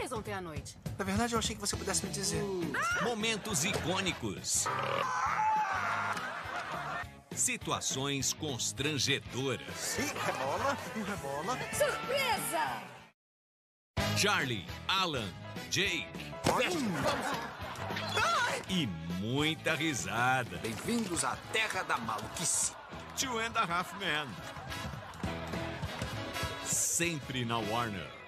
fez ontem à noite? Na verdade, eu achei que você pudesse me dizer. Momentos icônicos. Situações constrangedoras. Ih, rebola, rebola. Surpresa! Charlie, Alan, Jake e muita risada. Bem-vindos à Terra da Maluquice. Two and a Half Men. Sempre na Warner.